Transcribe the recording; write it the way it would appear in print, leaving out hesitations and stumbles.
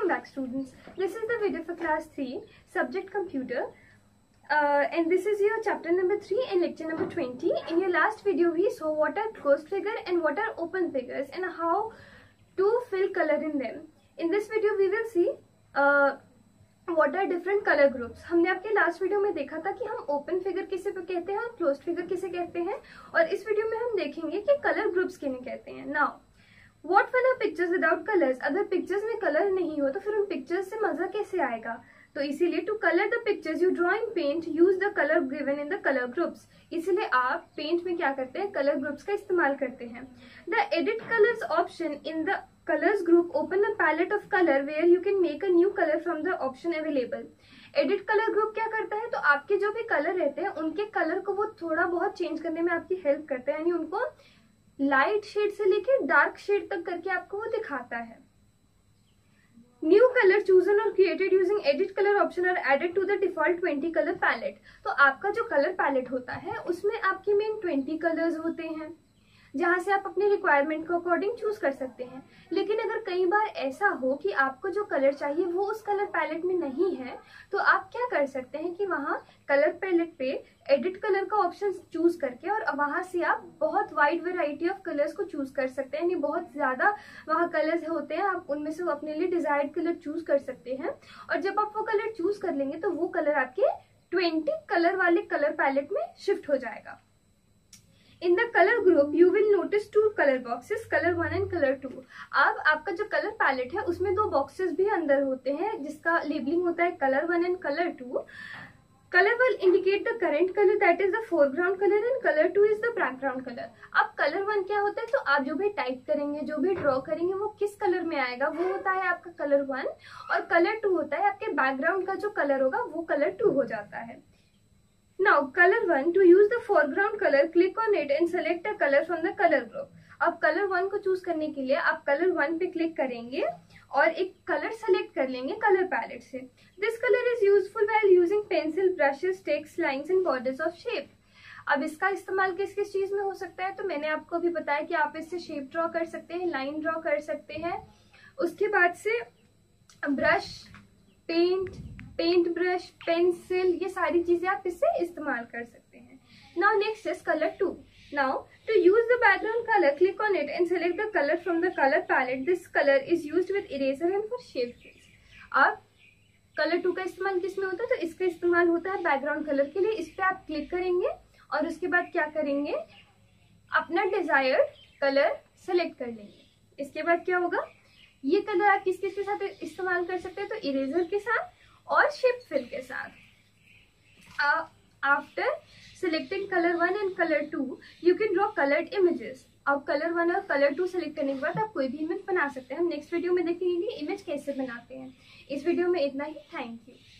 Welcome back, students. This is the video for class 3, subject computer. And this is your chapter number 3 and lecture number 20. In your last video, we saw what are closed figure and what are open figures and how to fill color in them. In this video, we will see what are different color groups. हमने आपके last video में देखा था कि हम open figure किसे कहते हैं और क्लोज्ड फिगर किसे कहते हैं, और इस वीडियो में हम देखेंगे कि कलर ग्रुप्स किन्हें कहते हैं. Now What fun are pictures without colors? अगर पिक्चर्स में कलर नहीं हो तो फिर उन पिक्चर्स से मजा कैसे आएगा? तो इसीलिए to colour the pictures you draw in paint use the colour given in the colour groups. इसीलिए आप पेंट में क्या करते हैं, कलर ग्रुप्स का इस्तेमाल करते हैं. The edit colours option in the colours group open a palette of colour where you can make a new colour from the option available. Edit colour group क्या करता है, तो आपके जो भी कलर रहते हैं उनके कलर को वो थोड़ा बहुत चेंज करने में आपकी हेल्प करता है, यानी उनको लाइट शेड से लेके डार्क शेड तक करके आपको वो दिखाता है. न्यू कलर चूजन और created using edit colour option और added to the default 20 colour palette. तो आपका जो कलर पैलेट होता है उसमें आपके मेन 20 कलर्स होते हैं जहां से आप अपने रिक्वायरमेंट को अकॉर्डिंग चूज कर सकते हैं. लेकिन अगर कई बार ऐसा हो कि आपको जो कलर चाहिए वो उस कलर पैलेट में नहीं है, तो आप क्या कर सकते हैं कि वहां कलर पैलेट पे एडिट कलर का ऑप्शन चूज करके और वहां से आप बहुत वाइड वैरायटी ऑफ कलर्स को चूज कर सकते हैं. यानी बहुत ज्यादा वहां कलर्स होते हैं, आप उनमें से अपने लिए डिजायर्ड कलर चूज कर सकते हैं. और जब आप वो कलर चूज कर लेंगे तो वो कलर आपके 20 कलर वाले कलर पैलेट में शिफ्ट हो जाएगा. In the color group, you will notice two color boxes, color 1 and color 2. अब आपका जो कलर पैलेट है उसमें दो बॉक्सेस भी अंदर होते हैं जिसका लेबलिंग होता है color 1 and color 2. Color will indicate the current color, that is the foreground color, and color 2 is the background color. अब color 1 क्या होता है, तो आप जो भी टाइप करेंगे, जो भी ड्रॉ करेंगे वो किस कलर में आएगा, वो होता है आपका color 1, और color 2 होता है आपके बैकग्राउंड का जो कलर होगा वो color 2 हो जाता है. Now color 1, to use the foreground color, click on it and select a color from the color group. अब color 1 को चूज करने के लिए आप color 1 पे क्लिक करेंगे और एक कलर सेलेक्ट कर लेंगे कलर पैलेट से. This color is useful while using pencil, brushes, text, lines and borders of shape. अब इसका इस्तेमाल किस किस चीज में हो सकता है, तो मैंने आपको अभी बताया कि आप इससे शेप ड्रॉ कर सकते हैं, लाइन ड्रॉ कर सकते हैं. उसके बाद से ब्रश, पेंट ब्रश, पेंसिल, ये सारी चीजें आप इससे इस्तेमाल कर सकते हैं. Now next is colour 2. Now to use the background colour, click on it and select the colour from the colour palette. This colour is used with eraser and for shape fills. अब colour 2 का इस्तेमाल किस में होता है, तो इसका इस्तेमाल होता है बैकग्राउंड कलर के लिए. इस पे आप क्लिक करेंगे और उसके बाद क्या करेंगे, अपना डिजायर्ड कलर सेलेक्ट कर लेंगे. इसके बाद क्या होगा, ये कलर आप किस किस के साथ इस्तेमाल कर सकते हैं, तो इरेजर के साथ और शेप फिल के साथ. After selecting colour 1 and colour 2 you can draw coloured images. अब कलर 1 और कलर 2 सेलेक्ट करने के बाद आप कोई भी इमेज बना सकते हैं. हम नेक्स्ट वीडियो में देखेंगे कि इमेज कैसे बनाते हैं. इस वीडियो में इतना ही. Thank you.